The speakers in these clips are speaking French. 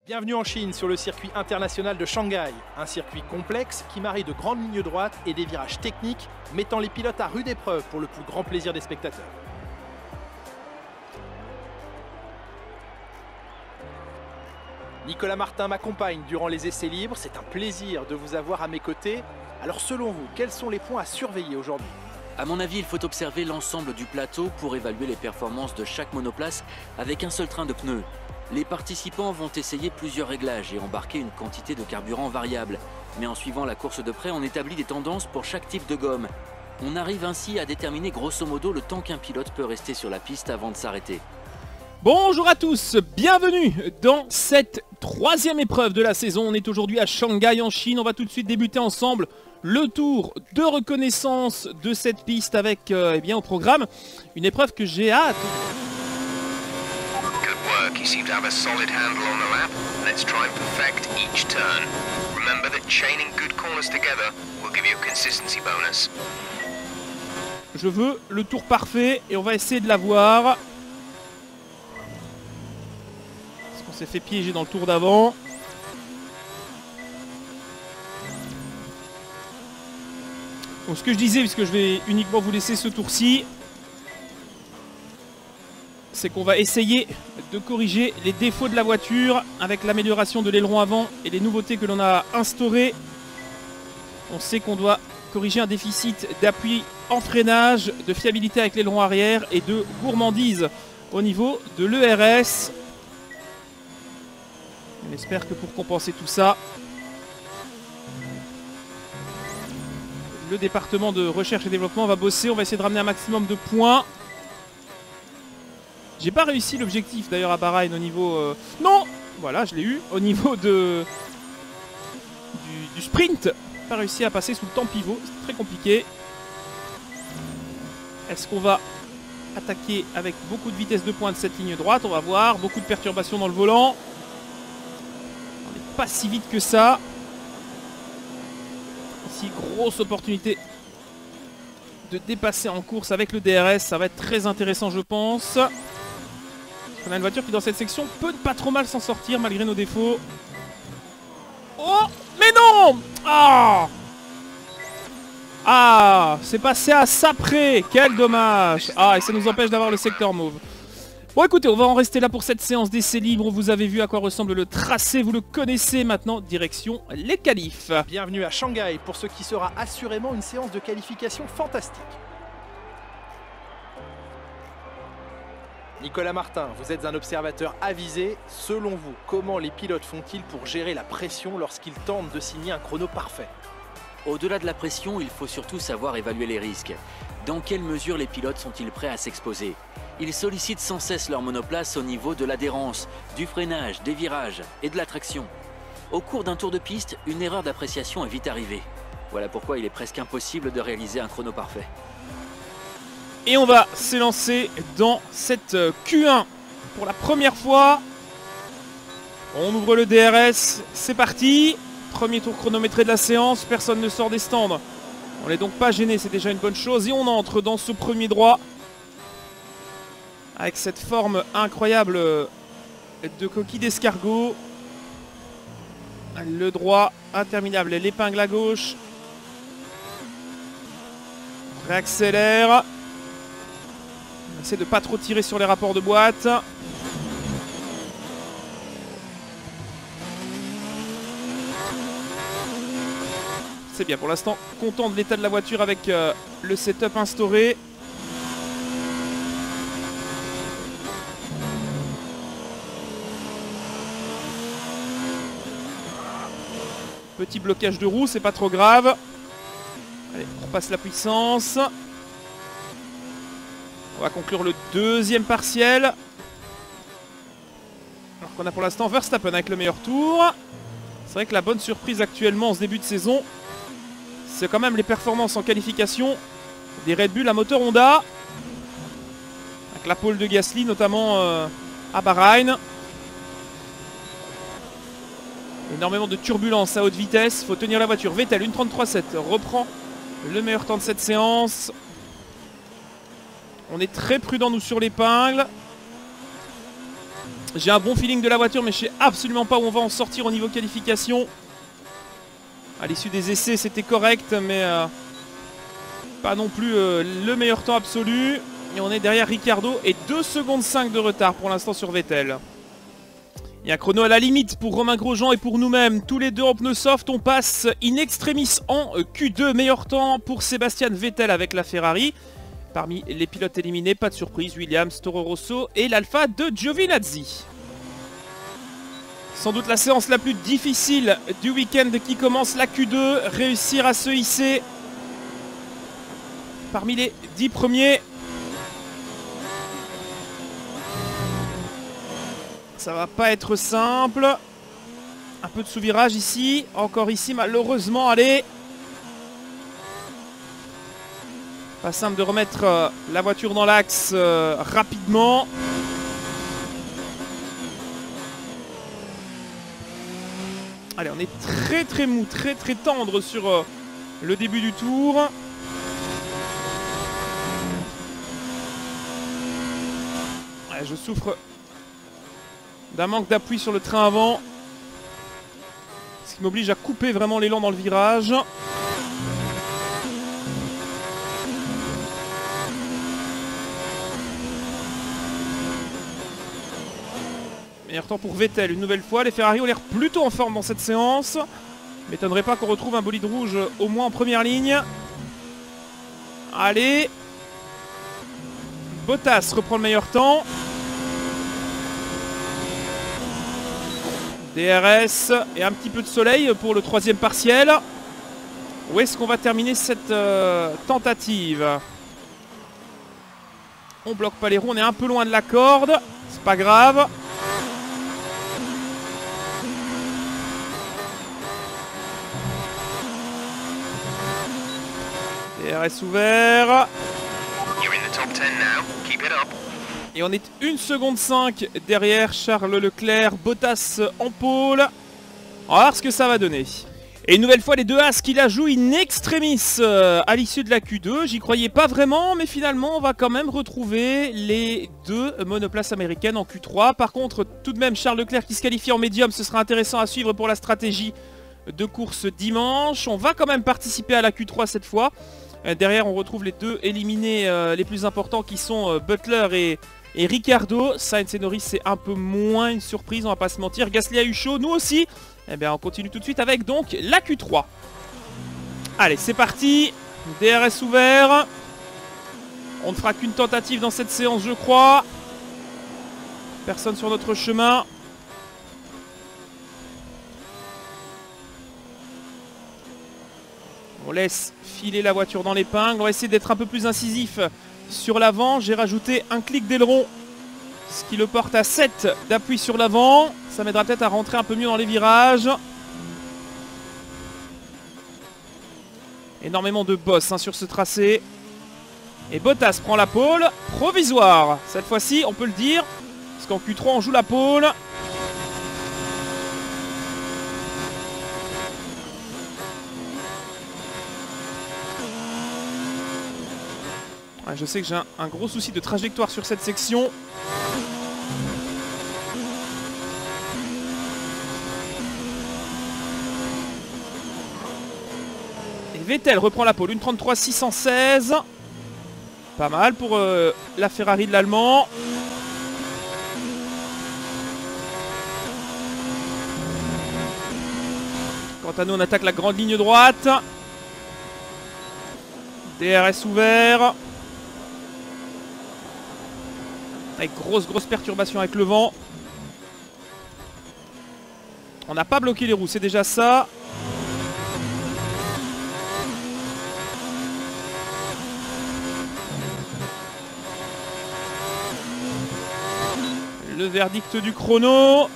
Bienvenue en Chine sur le circuit international de Shanghai, un circuit complexe qui marie de grandes lignes droites et des virages techniques, mettant les pilotes à rude épreuve pour le plus grand plaisir des spectateurs. Nicolas Martin m'accompagne durant les essais libres, c'est un plaisir de vous avoir à mes côtés. Alors selon vous, quels sont les points à surveiller aujourd'hui ? À mon avis, il faut observer l'ensemble du plateau pour évaluer les performances de chaque monoplace avec un seul train de pneus. Les participants vont essayer plusieurs réglages et embarquer une quantité de carburant variable. Mais en suivant la course de près, on établit des tendances pour chaque type de gomme. On arrive ainsi à déterminer grosso modo le temps qu'un pilote peut rester sur la piste avant de s'arrêter. Bonjour à tous, bienvenue dans cette troisième épreuve de la saison. On est aujourd'hui à Shanghai en Chine. On va tout de suite débuter ensemble le tour de reconnaissance de cette piste avec au programme une épreuve que j'ai hâte. You seem to have a solid handle on the lap. Let's try and perfect each turn. Remember that chaining good corners together will give you a consistency bonus. Je veux le tour parfait et on va essayer de l'avoir. Parce qu'on s'est fait piéger dans le tour d'avant. Donc ce que je disais, puisque je vais uniquement vous laisser ce tour-ci, c'est qu'on va essayer de corriger les défauts de la voiture avec l'amélioration de l'aileron avant et les nouveautés que l'on a instaurées. On sait qu'on doit corriger un déficit d'appui en freinage, de fiabilité avec l'aileron arrière et de gourmandise au niveau de l'ERS. On espère que pour compenser tout ça, le département de recherche et développement va bosser. On va essayer de ramener un maximum de points. J'ai pas réussi l'objectif d'ailleurs à Bahreïn au niveau... Non. Voilà, je l'ai eu. Au niveau du sprint. Pas réussi à passer sous le temps pivot. C'est très compliqué. Est-ce qu'on va attaquer avec beaucoup de vitesse de pointe cette ligne droite? On va voir. Beaucoup de perturbations dans le volant. On n'est pas si vite que ça. Ici, grosse opportunité de dépasser en course avec le DRS. Ça va être très intéressant, je pense. On a une voiture qui dans cette section peut pas trop mal s'en sortir malgré nos défauts. Oh, mais non! Ah, c'est passé à ça près. Quel dommage. Ah, et ça nous empêche d'avoir le secteur mauve. Bon, écoutez, on va en rester là pour cette séance d'essai libre. Vous avez vu à quoi ressemble le tracé, vous le connaissez maintenant. Direction les qualifs. Bienvenue à Shanghai pour ce qui sera assurément une séance de qualification fantastique. Nicolas Martin, vous êtes un observateur avisé. Selon vous, comment les pilotes font-ils pour gérer la pression lorsqu'ils tentent de signer un chrono parfait? Au-delà de la pression, il faut surtout savoir évaluer les risques. Dans quelle mesure les pilotes sont-ils prêts à s'exposer? Ils sollicitent sans cesse leur monoplace au niveau de l'adhérence, du freinage, des virages et de la traction. Au cours d'un tour de piste, une erreur d'appréciation est vite arrivée. Voilà pourquoi il est presque impossible de réaliser un chrono parfait. Et on va s'élancer dans cette Q1 pour la première fois. On ouvre le DRS, c'est parti. Premier tour chronométré de la séance, personne ne sort des stands. On n'est donc pas gêné, c'est déjà une bonne chose. Et on entre dans ce premier droit avec cette forme incroyable de coquille d'escargot. Le droit interminable, l'épingle à gauche. On réaccélère. On essaie de pas trop tirer sur les rapports de boîte. C'est bien pour l'instant. Content de l'état de la voiture avec le setup instauré. Petit blocage de roue, c'est pas trop grave. Allez, on repasse la puissance. On va conclure le deuxième partiel. Alors qu'on a pour l'instant Verstappen avec le meilleur tour. C'est vrai que la bonne surprise actuellement en ce début de saison, c'est quand même les performances en qualification des Red Bull à moteur Honda. Avec la pole de Gasly notamment à Bahreïn. Énormément de turbulences à haute vitesse. Il faut tenir la voiture. Vettel, 1.33.7, reprend le meilleur temps de cette séance. On est très prudent nous sur l'épingle. J'ai un bon feeling de la voiture, mais je sais absolument pas où on va en sortir au niveau qualification. À l'issue des essais, c'était correct, mais pas non plus le meilleur temps absolu. Et on est derrière Ricciardo et 2 secondes 5 de retard pour l'instant sur Vettel. Il y a un chrono à la limite pour Romain Grosjean et pour nous-mêmes. Tous les deux en pneus soft, on passe in extremis en Q2. Meilleur temps pour Sébastien Vettel avec la Ferrari. Parmi les pilotes éliminés, pas de surprise, Williams, Toro Rosso et l'Alpha de Giovinazzi. Sans doute la séance la plus difficile du week-end qui commence, la Q2. Réussir à se hisser parmi les 10 premiers. Ça va pas être simple. Un peu de sous-virage ici. Encore ici, malheureusement. Allez. Pas simple de remettre la voiture dans l'axe rapidement. Allez, on est très mou, très tendre sur le début du tour. Allez, je souffre d'un manque d'appui sur le train avant. Ce qui m'oblige à couper vraiment l'élan dans le virage. Meilleur temps pour Vettel une nouvelle fois. Les Ferrari ont l'air plutôt en forme dans cette séance. M'étonnerait pas qu'on retrouve un bolide rouge au moins en première ligne. Allez. Bottas reprend le meilleur temps. DRS et un petit peu de soleil pour le troisième partiel. Où est-ce qu'on va terminer cette tentative? On bloque pas les roues, on est un peu loin de la corde. C'est pas grave. DRS ouvert. Et on est 1 seconde 5 derrière Charles Leclerc, Bottas en pôle. On va voir ce que ça va donner. Et une nouvelle fois les deux As qui la jouent in extremis à l'issue de la Q2. J'y croyais pas vraiment, mais finalement on va quand même retrouver les deux monoplaces américaines en Q3. Par contre, tout de même Charles Leclerc qui se qualifie en médium, ce sera intéressant à suivre pour la stratégie de course dimanche. On va quand même participer à la Q3 cette fois. Derrière on retrouve les deux éliminés les plus importants qui sont Butler et Ricciardo. Sainz et Norris, c'est un peu moins une surprise, on va pas se mentir. Gasly a eu chaud, nous aussi. Eh bien on continue tout de suite avec donc la Q3. Allez, c'est parti. DRS ouvert. On ne fera qu'une tentative dans cette séance, je crois. Personne sur notre chemin. On laisse filer la voiture dans l'épingle. On va essayer d'être un peu plus incisif sur l'avant. J'ai rajouté un clic d'aileron, ce qui le porte à 7 d'appui sur l'avant. Ça m'aidera peut-être à rentrer un peu mieux dans les virages. Énormément de boss sur ce tracé. Et Bottas prend la pole provisoire. Cette fois-ci, on peut le dire, parce qu'en Q3, on joue la pole. Je sais que j'ai un gros souci de trajectoire sur cette section. Et Vettel reprend la pole, une 33.616. Pas mal pour la Ferrari de l'Allemand. Quant à nous, on attaque la grande ligne droite. DRS ouvert. Avec grosse perturbation avec le vent. On n'a pas bloqué les roues, c'est déjà ça. Le verdict du chrono.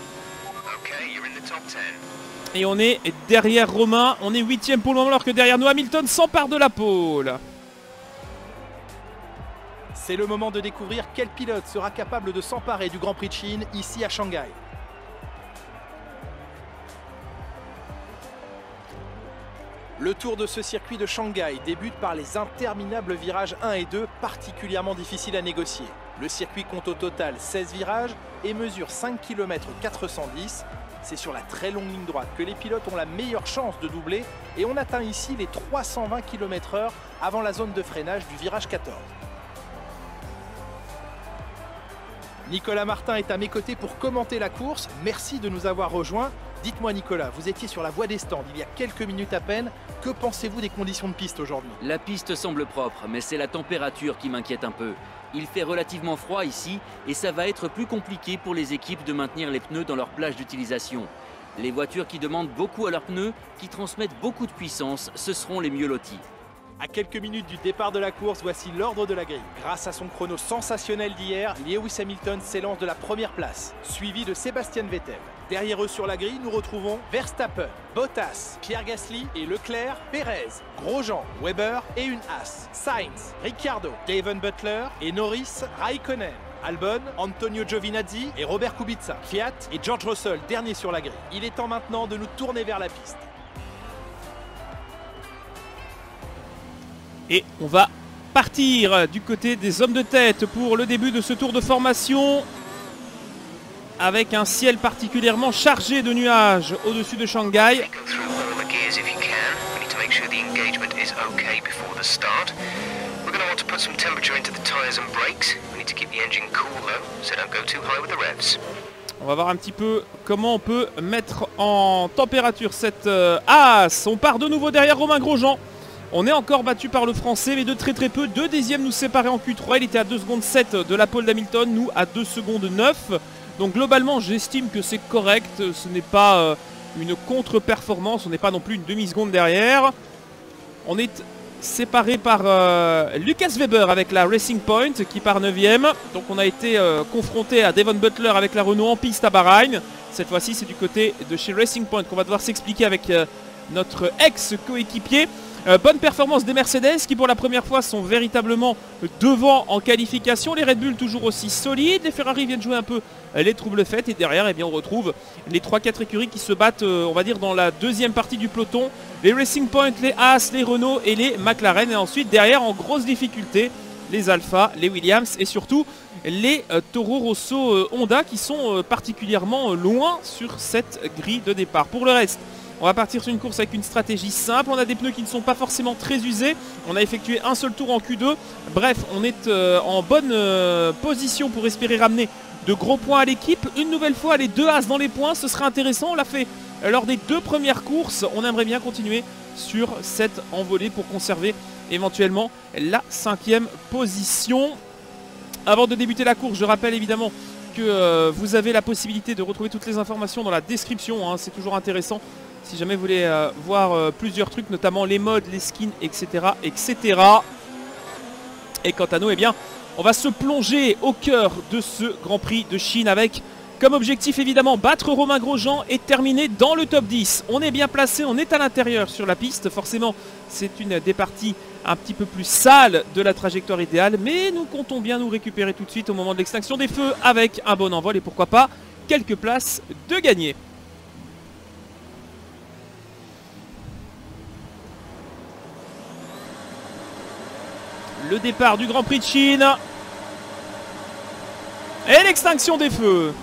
Et on est derrière Romain. On est 8ème pour le moment, alors que derrière nous Hamilton s'empare de la pole. C'est le moment de découvrir quel pilote sera capable de s'emparer du Grand Prix de Chine ici à Shanghai. Le tour de ce circuit de Shanghai débute par les interminables virages 1 et 2, particulièrement difficiles à négocier. Le circuit compte au total 16 virages et mesure 5 km 410. C'est sur la très longue ligne droite que les pilotes ont la meilleure chance de doubler et on atteint ici les 320 km/h avant la zone de freinage du virage 14. Nicolas Martin est à mes côtés pour commenter la course. Merci de nous avoir rejoints. Dites-moi Nicolas, vous étiez sur la voie des stands il y a quelques minutes à peine. Que pensez-vous des conditions de piste aujourd'hui? La piste semble propre, mais c'est la température qui m'inquiète un peu. Il fait relativement froid ici et ça va être plus compliqué pour les équipes de maintenir les pneus dans leur plage d'utilisation. Les voitures qui demandent beaucoup à leurs pneus, qui transmettent beaucoup de puissance, ce seront les mieux lotis. À quelques minutes du départ de la course, voici l'ordre de la grille. Grâce à son chrono sensationnel d'hier, Lewis Hamilton s'élance de la première place, suivi de Sébastien Vettel. Derrière eux sur la grille, nous retrouvons Verstappen, Bottas, Pierre Gasly et Leclerc, Perez, Grosjean, Weber et une Haas, Sainz, Ricciardo, Daven Butler et Norris, Raikkonen, Albon, Antonio Giovinazzi et Robert Kubica, Kvyat et George Russell, dernier sur la grille. Il est temps maintenant de nous tourner vers la piste. Et on va partir du côté des hommes de tête pour le début de ce tour de formation. Avec un ciel particulièrement chargé de nuages au-dessus de Shanghai. On va voir un petit peu comment on peut mettre en température cette Haas. On part de nouveau derrière Romain Grosjean. On est encore battu par le français, mais de très très peu. 2 dixièmes nous séparaient en Q3. Il était à 2 secondes 7 de la pole d'Hamilton, nous à 2 secondes 9. Donc globalement, j'estime que c'est correct. Ce n'est pas une contre-performance. On n'est pas non plus une demi-seconde derrière. On est séparé par Lucas Weber avec la Racing Point qui part 9ème. Donc on a été confronté à Daven Butler avec la Renault en piste à Bahreïn. Cette fois-ci, c'est du côté de chez Racing Point qu'on va devoir s'expliquer avec notre ex-coéquipier. Bonne performance des Mercedes qui pour la première fois sont véritablement devant en qualification. Les Red Bull toujours aussi solides. Les Ferrari viennent jouer un peu les troubles faits. Et derrière, eh bien, on retrouve les 3-4 écuries qui se battent, on va dire, dans la deuxième partie du peloton. Les Racing Point, les Haas, les Renault et les McLaren. Et ensuite, derrière, en grosse difficulté, les Alpha, les Williams et surtout les Toro Rosso Honda qui sont particulièrement loin sur cette grille de départ. Pour le reste, on va partir sur une course avec une stratégie simple. On a des pneus qui ne sont pas forcément très usés. On a effectué un seul tour en Q2. Bref, on est en bonne position pour espérer ramener de gros points à l'équipe. Une nouvelle fois, les 2 As dans les points, ce serait intéressant. On l'a fait lors des 2 premières courses. On aimerait bien continuer sur cette envolée pour conserver éventuellement la 5e position. Avant de débuter la course, je rappelle évidemment que vous avez la possibilité de retrouver toutes les informations dans la description. Hein. C'est toujours intéressant. Si jamais vous voulez voir plusieurs trucs, notamment les modes, les skins, etc., etc. Et quant à nous, eh bien, on va se plonger au cœur de ce Grand Prix de Chine avec comme objectif évidemment battre Romain Grosjean et terminer dans le top 10. On est bien placé, on est à l'intérieur sur la piste. Forcément, c'est une des parties un petit peu plus sales de la trajectoire idéale. Mais nous comptons bien nous récupérer tout de suite au moment de l'extinction des feux avec un bon envol et pourquoi pas quelques places de gagner. Le départ du Grand Prix de Chine. Et l'extinction des feux.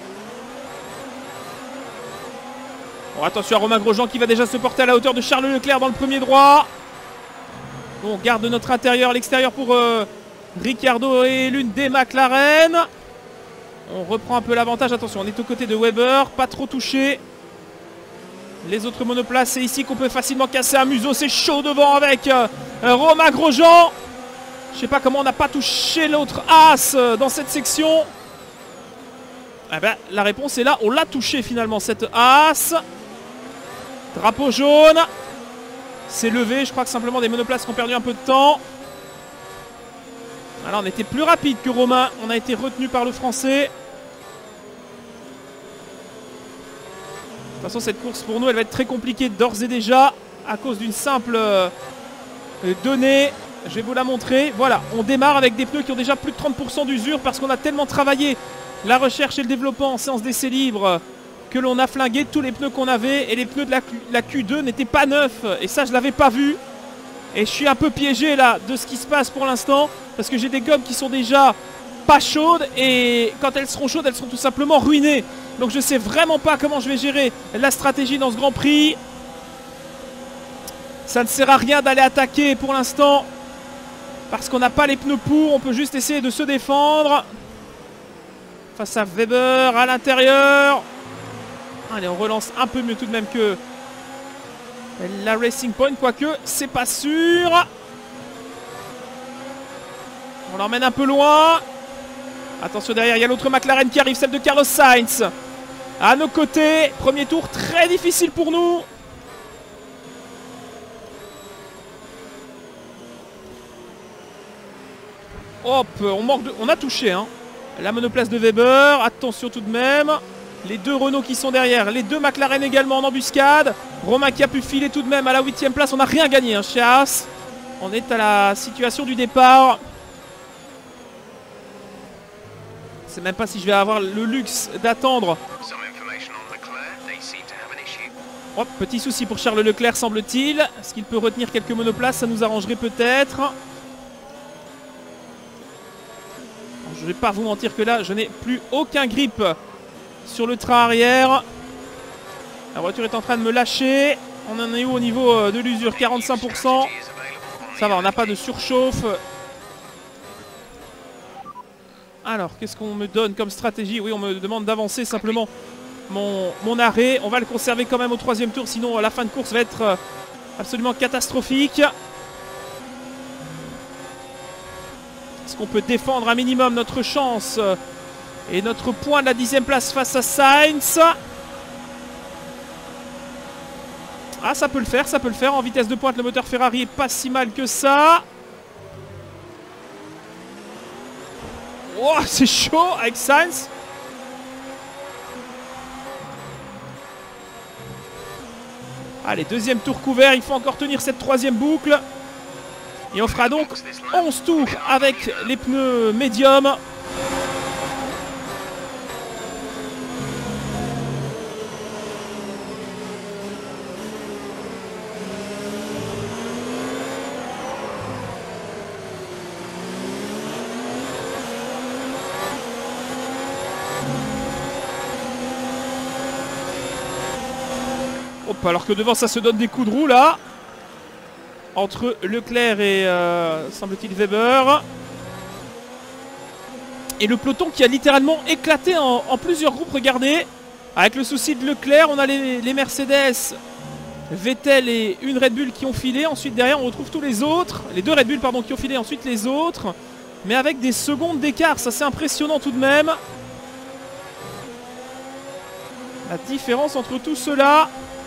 Bon, attention à Romain Grosjean qui va déjà se porter à la hauteur de Charles Leclerc dans le premier droit. On garde notre intérieur à l'extérieur pour Ricciardo et l'une des McLaren. On reprend un peu l'avantage. Attention, on est aux côtés de Weber. Pas trop touché. Les autres monoplaces, c'est ici qu'on peut facilement casser un museau. C'est chaud devant avec Romain Grosjean. Je sais pas comment on n'a pas touché l'autre As dans cette section. Eh ben, la réponse est là. On l'a touché finalement cette As. Drapeau jaune. C'est levé. Je crois que simplement des monoplaces qui ont perdu un peu de temps. Alors on était plus rapide que Romain. On a été retenu par le français. De toute façon, cette course pour nous, elle va être très compliquée d'ores et déjà à cause d'une simple donnée. Je vais vous la montrer. Voilà, on démarre avec des pneus qui ont déjà plus de 30% d'usure parce qu'on a tellement travaillé la recherche et le développement en séance d'essai libre que l'on a flingué tous les pneus qu'on avait et les pneus de la Q2 n'étaient pas neufs. Et ça, je l'avais pas vu. Et je suis un peu piégé là de ce qui se passe pour l'instant parce que j'ai des gommes qui sont déjà pas chaudes et quand elles seront chaudes, elles seront tout simplement ruinées. Donc je sais vraiment pas comment je vais gérer la stratégie dans ce Grand Prix. Ça ne sert à rien d'aller attaquer pour l'instant parce qu'on n'a pas les pneus pour. On peut juste essayer de se défendre face à Weber à l'intérieur. Allez, on relance un peu mieux tout de même que la Racing Point, quoique c'est pas sûr. On l'emmène un peu loin. Attention, derrière, il y a l'autre McLaren qui arrive, celle de Carlos Sainz. À nos côtés, premier tour très difficile pour nous. Hop, on a touché hein. La monoplace de Weber. Attention tout de même. Les deux Renault qui sont derrière. Les deux McLaren également en embuscade. Romain qui a pu filer tout de même à la 8e place. On n'a rien gagné hein, chez Haas. On est à la situation du départ. Je ne sais même pas si je vais avoir le luxe d'attendre. Oh, petit souci pour Charles Leclerc semble-t-il. Est-ce qu'il peut retenir quelques monoplaces? Ça nous arrangerait peut-être. Je ne vais pas vous mentir que là, je n'ai plus aucun grip sur le train arrière. La voiture est en train de me lâcher. On en est où au niveau de l'usure? 45%. Ça va, on n'a pas de surchauffe. Alors, qu'est-ce qu'on me donne comme stratégie? Oui, on me demande d'avancer simplement mon arrêt. On va le conserver quand même au 3e tour, sinon la fin de course va être absolument catastrophique. Est-ce qu'on peut défendre un minimum notre chance et notre point de la 10e place face à Sainz? Ah, ça peut le faire, ça peut le faire. En vitesse de pointe, le moteur Ferrari est pas si mal que ça. Oh, c'est chaud avec Sainz. Allez, 2e tour couvert. Il faut encore tenir cette 3e boucle. Et on fera donc 11 tours avec les pneus médium. Hop, alors que devant ça se donne des coups de roue là. Entre Leclerc et semble-t-il Weber. Et le peloton qui a littéralement éclaté en plusieurs groupes, regardez. Avec le souci de Leclerc, on a les Mercedes, Vettel et une Red Bull qui ont filé. Ensuite derrière on retrouve tous les autres. Les deux Red Bull pardon qui ont filé, ensuite les autres. Mais avec des secondes d'écart, ça c'est impressionnant tout de même. La différence entre tout cela.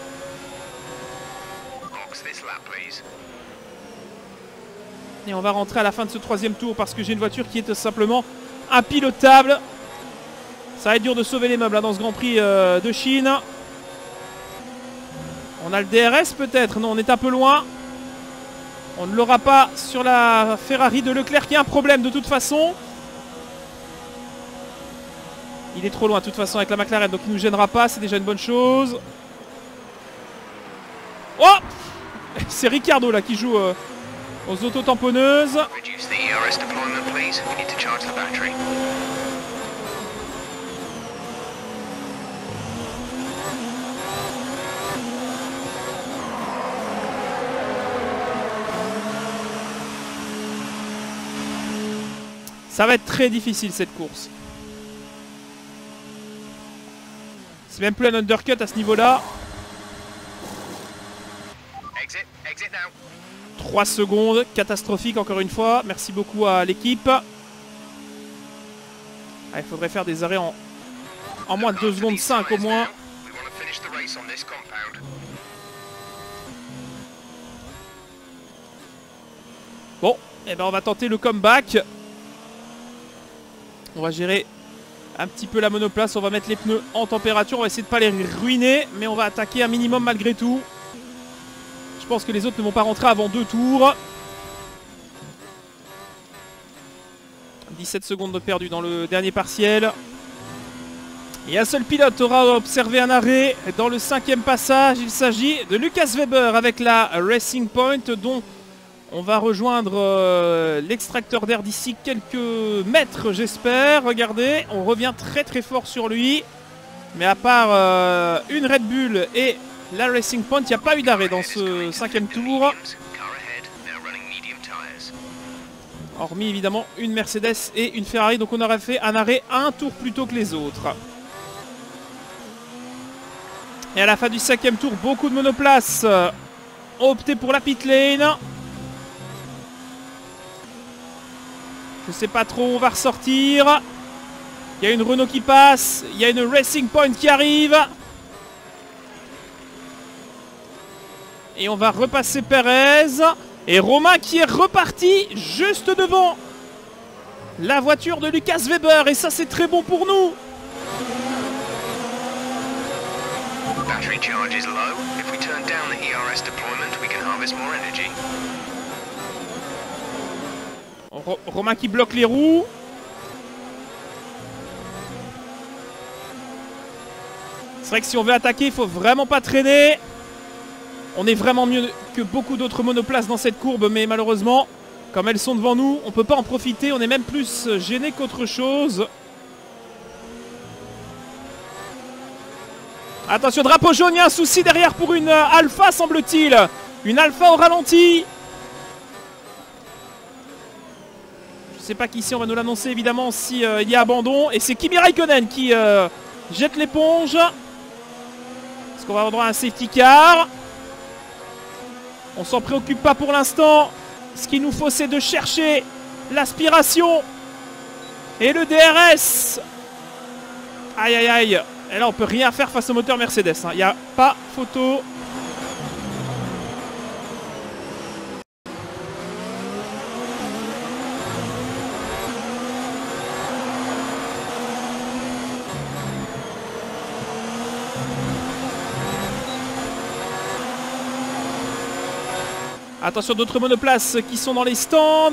Et on va rentrer à la fin de ce 3e tour parce que j'ai une voiture qui est tout simplement impilotable. Ça va être dur de sauver les meubles là, dans ce Grand Prix de Chine. On a le DRS peut-être. Non, on est un peu loin. On ne l'aura pas sur la Ferrari de Leclerc qui a un problème de toute façon. Il est trop loin de toute façon avec la McLaren, donc il ne nous gênera pas. C'est déjà une bonne chose. Oh! C'est Ricardo là qui joue... aux auto-tamponneuses. Ça va être très difficile cette course. C'est même plus un undercut à ce niveau-là. 3 secondes, catastrophique encore une fois. Merci beaucoup à l'équipe. Il faudrait faire des arrêts en moins de 2 secondes 5 au moins. Bon, et ben on va tenter le comeback. On va gérer un petit peu la monoplace. On va mettre les pneus en température. On va essayer de ne pas les ruiner. Mais on va attaquer un minimum malgré tout. Je pense que les autres ne vont pas rentrer avant 2 tours. 17 secondes de perdu dans le dernier partiel. Et un seul pilote aura observé un arrêt dans le 5e passage. Il s'agit de Lucas Weber avec la Racing Point dont On va rejoindre l'extracteur d'air d'ici quelques mètres, j'espère. Regardez, on revient très très fort sur lui. Mais à part une Red Bull et la Racing Point, il n'y a pas eu d'arrêt dans ce 5e tour. Hormis évidemment une Mercedes et une Ferrari. Donc on aurait fait un arrêt un tour plus tôt que les autres. Et à la fin du 5e tour, beaucoup de monoplaces ont opté pour la pit lane. Je sais pas trop où on va ressortir. Il y a une Renault qui passe. Il y a une Racing Point qui arrive. Et on va repasser Perez. Et Romain qui est reparti juste devant la voiture de Lucas Weber. Et ça, c'est très bon pour nous. Battery charge is low. If we turn down the ERS deployment, we can harvest more energy. Romain qui bloque les roues. C'est vrai que si on veut attaquer, il faut vraiment pas traîner. On est vraiment mieux que beaucoup d'autres monoplaces dans cette courbe, mais malheureusement, comme elles sont devant nous, on peut pas en profiter. On est même plus gêné qu'autre chose. Attention, drapeau jaune, il y a un souci derrière pour une Alpha, semble-t-il. Une Alpha au ralenti. Je sais pas qu'ici on va nous l'annoncer évidemment si il y a abandon. Et c'est Kimi Raikkonen qui jette l'éponge. Est-ce qu'on va avoir droit à un safety car? On s'en préoccupe pas pour l'instant. Ce qu'il nous faut, c'est de chercher l'aspiration. Et le DRS. Aïe aïe aïe. Et là on peut rien faire face au moteur Mercedes. Il n'y a pas photo. Attention, d'autres monoplaces qui sont dans les stands.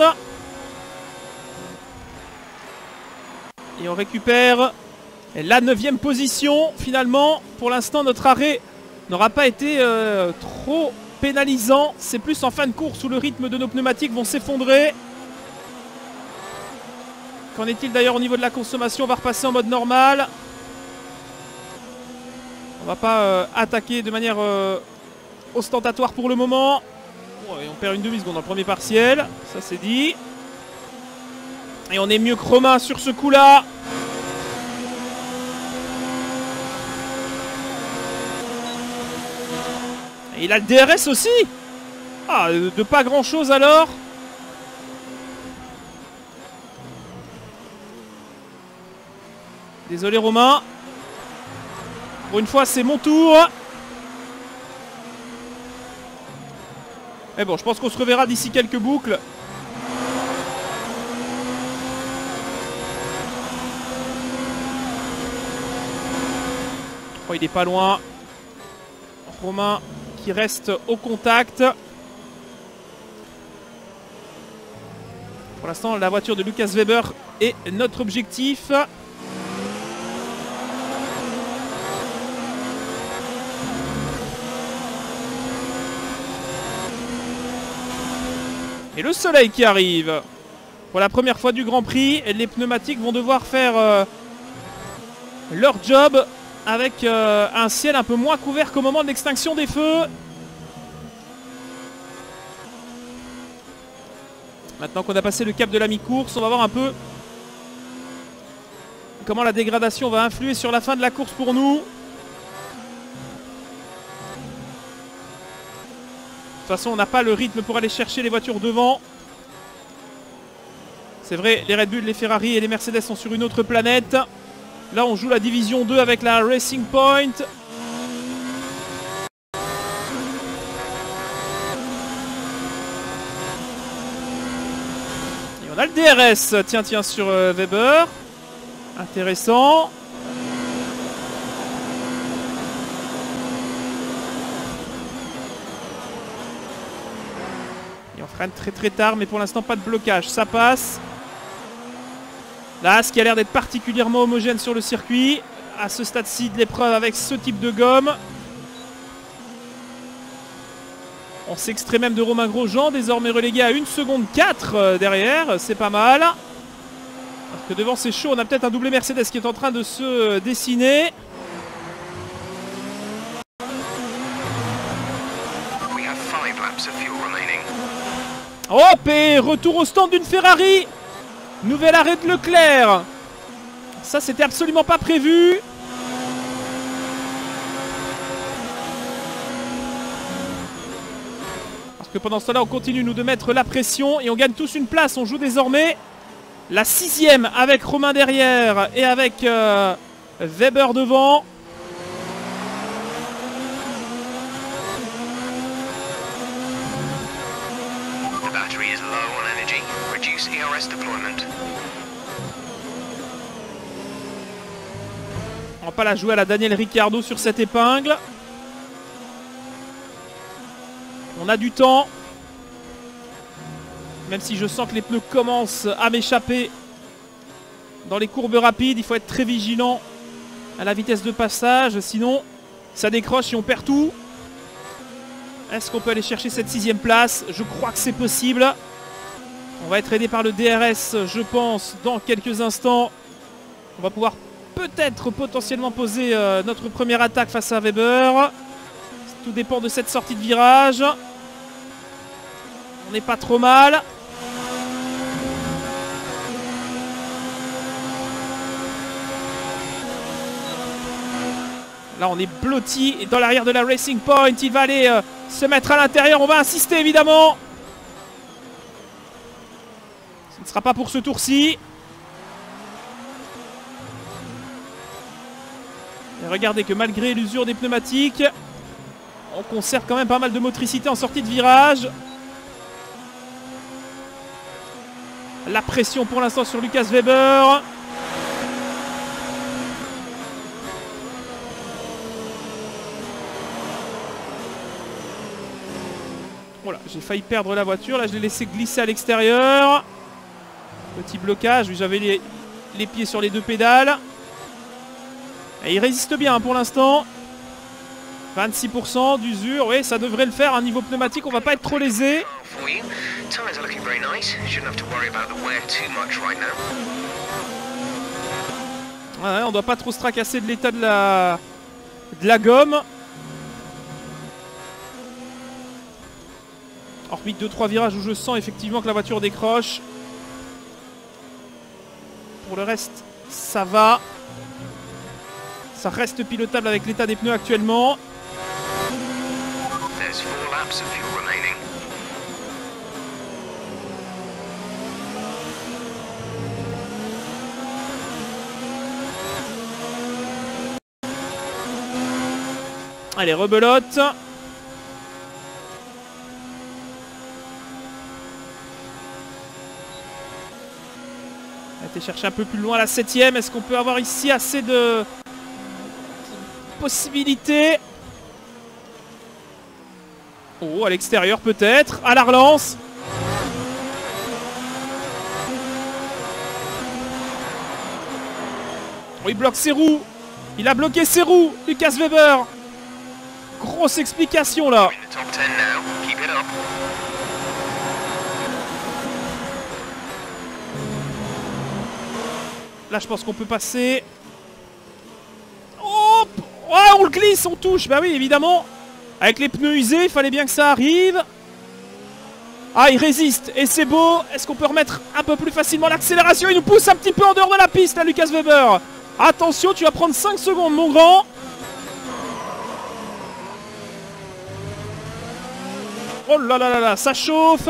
Et on récupère la 9e position. Finalement, pour l'instant, notre arrêt n'aura pas été trop pénalisant. C'est plus en fin de course où le rythme de nos pneumatiques vont s'effondrer. Qu'en est-il d'ailleurs au niveau de la consommation? On va repasser en mode normal. On va pas attaquer de manière ostentatoire pour le moment. Et on perd une demi-seconde dans le premier partiel. Ça c'est dit. Et on est mieux que Romain sur ce coup-là. Et il a le DRS aussi. Ah, de pas grand-chose alors. Désolé Romain. Pour une fois c'est mon tour. Mais bon, je pense qu'on se reverra d'ici quelques boucles. Oh, il n'est pas loin. Romain qui reste au contact. Pour l'instant, la voiture de Lucas Weber est notre objectif. Et le soleil qui arrive. Pour la première fois du Grand Prix, les pneumatiques vont devoir faire leur job avec un ciel un peu moins couvert qu'au moment de l'extinction des feux. Maintenant qu'on a passé le cap de la mi-course, on va voir un peu comment la dégradation va influer sur la fin de la course pour nous. De toute façon, on n'a pas le rythme pour aller chercher les voitures devant. C'est vrai, les Red Bull, les Ferrari et les Mercedes sont sur une autre planète. Là, on joue la division 2 avec la Racing Point. Et on a le DRS, tiens, sur Weber. Intéressant. Freine très tard, mais pour l'instant pas de blocage, ça passe. Là, ce qui a l'air d'être particulièrement homogène sur le circuit à ce stade-ci de l'épreuve avec ce type de gomme. On s'extrait même de Romain Grosjean, désormais relégué à 1 seconde 4 derrière, c'est pas mal. Parce que devant c'est chaud, on a peut-être un doublé Mercedes qui est en train de se dessiner. Hop, et retour au stand d'une Ferrari. Nouvel arrêt de Leclerc. Ça, c'était absolument pas prévu. Parce que pendant ce temps-là, on continue nous de mettre la pression et on gagne tous une place. On joue désormais la 6e avec Romain derrière et avec Weber devant. On va pas la jouer à la Daniel Ricciardo sur cette épingle. On a du temps. Même si je sens que les pneus commencent à m'échapper dans les courbes rapides, il faut être très vigilant à la vitesse de passage. Sinon, ça décroche et on perd tout. Est-ce qu'on peut aller chercher cette 6e place? Je crois que c'est possible. On va être aidé par le DRS, je pense, dans quelques instants. On va pouvoir peut-être potentiellement poser notre première attaque face à Weber. Tout dépend de cette sortie de virage. On n'est pas trop mal. Là, on est blotti dans l'arrière de la Racing Point. Il va aller se mettre à l'intérieur. On va insister, évidemment. Ce ne sera pas pour ce tour-ci. Et regardez que malgré l'usure des pneumatiques, on conserve quand même pas mal de motricité en sortie de virage. La pression pour l'instant sur Lucas Weber. Voilà, j'ai failli perdre la voiture. Là, je l'ai laissé glisser à l'extérieur. Petit blocage. J'avais les pieds sur les 2 pédales. Et il résiste bien pour l'instant. 26% d'usure. Oui, ça devrait le faire. Niveau pneumatique, on va pas être trop lésé. Ouais, on doit pas trop se tracasser de l'état de la gomme. Hormis 2-3 virages où je sens effectivement que la voiture décroche. Pour le reste, ça va. Ça reste pilotable avec l'état des pneus actuellement. Allez, rebelote. On va aller chercher un peu plus loin la 7e. Est-ce qu'on peut avoir ici assez de possibilités? Oh, à l'extérieur peut-être. À la relance. Oh, il bloque ses roues. Il a bloqué ses roues. Lucas Weber. Grosse explication là. Là, je pense qu'on peut passer. Oh, ouais, on le glisse, on touche. Bah oui, évidemment. Avec les pneus usés, il fallait bien que ça arrive. Ah, il résiste. Et c'est beau. Est-ce qu'on peut remettre un peu plus facilement l'accélération? Il nous pousse un petit peu en dehors de la piste, là, Lucas Weber. Attention, tu vas prendre 5 secondes, mon grand. Oh là là là là, ça chauffe.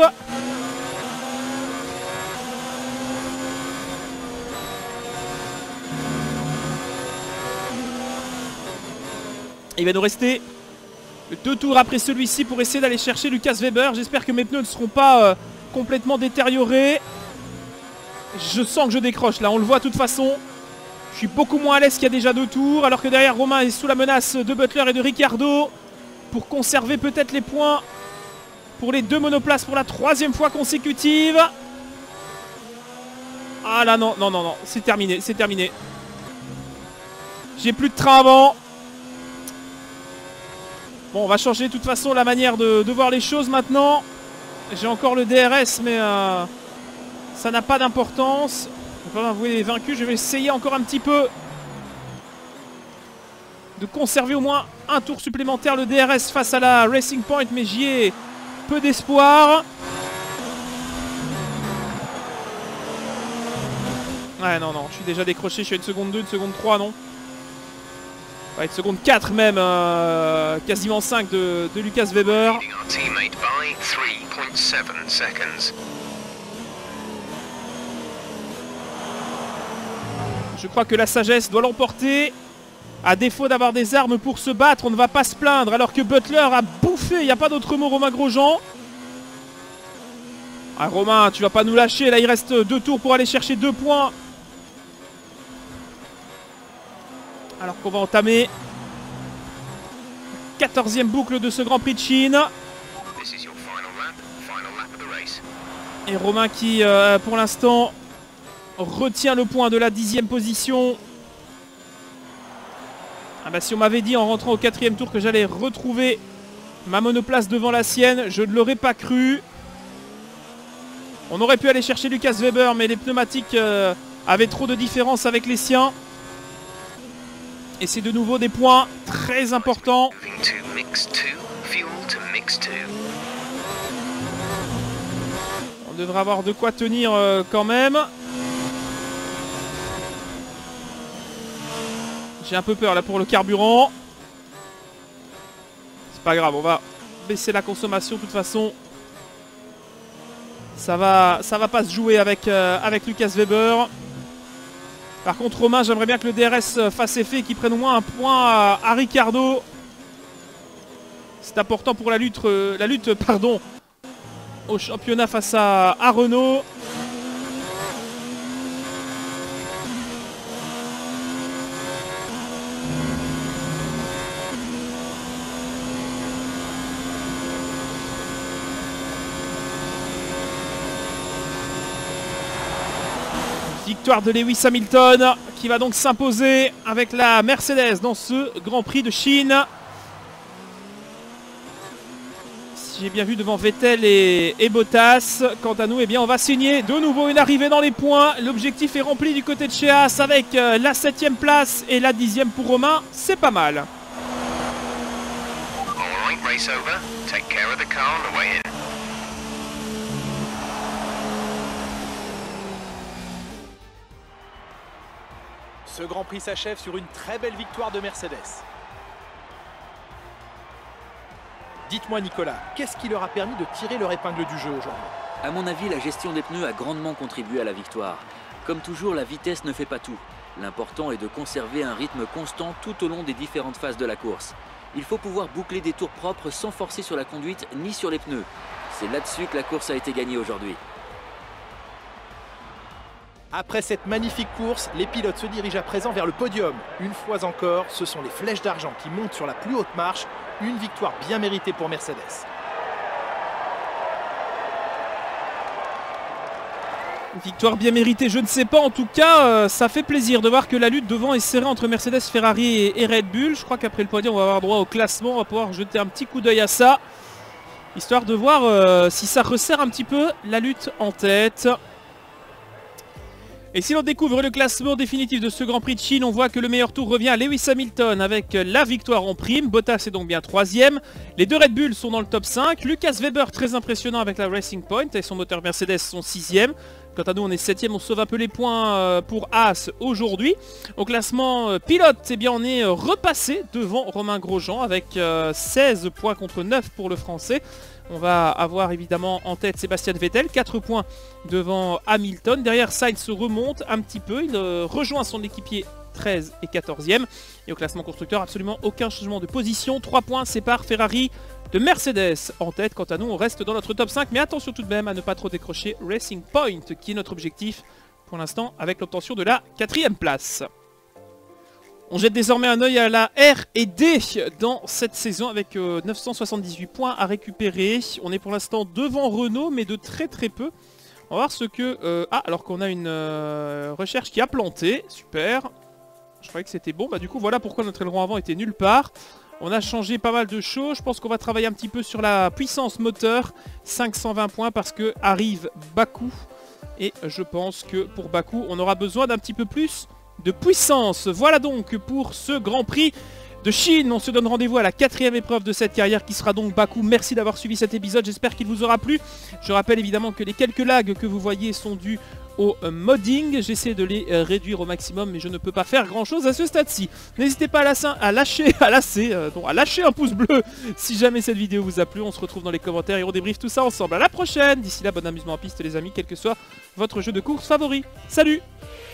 Il va nous rester 2 tours après celui-ci pour essayer d'aller chercher Lucas Weber. J'espère que mes pneus ne seront pas complètement détériorés. Je sens que je décroche là, on le voit de toute façon. Je suis beaucoup moins à l'aise qu'il y a déjà 2 tours. Alors que derrière, Romain est sous la menace de Butler et de Ricciardo. Pour conserver peut-être les points pour les 2 monoplaces pour la 3e fois consécutive. Ah là non, non, non, non, c'est terminé, c'est terminé. J'ai plus de train avant. Bon, on va changer de toute façon la manière de voir les choses maintenant. J'ai encore le DRS, mais ça n'a pas d'importance. Je ne vais pas m'avouer vaincu. Je vais essayer encore un petit peu de conserver au moins un tour supplémentaire le DRS face à la Racing Point, mais j'y ai peu d'espoir. Ouais, non, je suis déjà décroché. Je suis à 1 seconde 2, 1 seconde 3, non? Ouais, 1 seconde 4 même, quasiment 5 de Lucas Weber. Je crois que la sagesse doit l'emporter. À défaut d'avoir des armes pour se battre, on ne va pas se plaindre. Alors que Butler a bouffé, il n'y a pas d'autre mot, Romain Grosjean. Ah, Romain, tu vas pas nous lâcher. Là, il reste 2 tours pour aller chercher 2 points. Alors qu'on va entamer 14e boucle de ce Grand Prix de Chine. Et Romain qui, pour l'instant, retient le point de la 10e position. Ah bah, si on m'avait dit en rentrant au 4e tour que j'allais retrouver ma monoplace devant la sienne, je ne l'aurais pas cru. On aurait pu aller chercher Lucas Weber, mais les pneumatiques avaient trop de différence avec les siens. Et c'est de nouveau des points très importants. On devrait avoir de quoi tenir quand même. J'ai un peu peur là pour le carburant. C'est pas grave, on va baisser la consommation de toute façon. Ça va pas se jouer avec Lucas Weber. Par contre, Romain, j'aimerais bien que le DRS fasse effet et qu'il prenne au moins un point à Ricardo. C'est important pour la lutte au championnat face à Renault. Victoire de Lewis Hamilton qui va donc s'imposer avec la Mercedes dans ce Grand Prix de Chine. Si j'ai bien vu devant Vettel et Bottas. Quant à nous, eh bien, on va signer de nouveau une arrivée dans les points. L'objectif est rempli du côté de chez Haas avec la 7e place et la 10e pour Romain. C'est pas mal. Ce Grand Prix s'achève sur une très belle victoire de Mercedes. Dites-moi Nicolas, qu'est-ce qui leur a permis de tirer leur épingle du jeu aujourd'hui? À mon avis, la gestion des pneus a grandement contribué à la victoire. Comme toujours, la vitesse ne fait pas tout. L'important est de conserver un rythme constant tout au long des différentes phases de la course. Il faut pouvoir boucler des tours propres sans forcer sur la conduite ni sur les pneus. C'est là-dessus que la course a été gagnée aujourd'hui. Après cette magnifique course, les pilotes se dirigent à présent vers le podium. Une fois encore, ce sont les flèches d'argent qui montent sur la plus haute marche. Une victoire bien méritée pour Mercedes. Victoire bien méritée, je ne sais pas. En tout cas, ça fait plaisir de voir que la lutte devant est serrée entre Mercedes, Ferrari et Red Bull. Je crois qu'après le podium, on va avoir droit au classement. On va pouvoir jeter un petit coup d'œil à ça. Histoire de voir si ça resserre un petit peu la lutte en tête. Et si l'on découvre le classement définitif de ce Grand Prix de Chine, on voit que le meilleur tour revient à Lewis Hamilton avec la victoire en prime. Bottas est donc bien 3e. Les deux Red Bull sont dans le top 5. Lucas Weber très impressionnant avec la Racing Point et son moteur Mercedes sont 6e. Quant à nous, on est 7e, on sauve un peu les points pour Haas aujourd'hui. Au classement pilote, eh bien, on est repassé devant Romain Grosjean avec 16 points contre 9 pour le Français. On va avoir évidemment en tête Sébastien Vettel, 4 points devant Hamilton. Derrière, Sainz se remonte un petit peu. Il rejoint son équipier 13 et 14e. Et au classement constructeur, absolument aucun changement de position. 3 points séparent Ferrari de Mercedes en tête. Quant à nous, on reste dans notre top 5. Mais attention tout de même à ne pas trop décrocher Racing Point, qui est notre objectif pour l'instant avec l'obtention de la 4e place. On jette désormais un œil à la R&D dans cette saison avec 978 points à récupérer. On est pour l'instant devant Renault, mais de très peu. On va voir ce que... alors qu'on a une recherche qui a planté. Super. Je croyais que c'était bon. Bah, du coup, voilà pourquoi notre aileron avant était nulle part. On a changé pas mal de choses. Je pense qu'on va travailler un petit peu sur la puissance moteur. 520 points parce que arrive Bakou. Et je pense que pour Bakou, on aura besoin d'un petit peu plus de puissance. Voilà donc pour ce Grand Prix de Chine. On se donne rendez-vous à la 4e épreuve de cette carrière qui sera donc Bakou. Merci d'avoir suivi cet épisode, j'espère qu'il vous aura plu. Je rappelle évidemment que les quelques lags que vous voyez sont dus au modding. J'essaie de les réduire au maximum, mais je ne peux pas faire grand chose à ce stade-ci. N'hésitez pas à lâcher un pouce bleu si jamais cette vidéo vous a plu. On se retrouve dans les commentaires et on débriefe tout ça ensemble. À la prochaine. D'ici là, bon amusement en piste les amis, quel que soit votre jeu de course favori. Salut!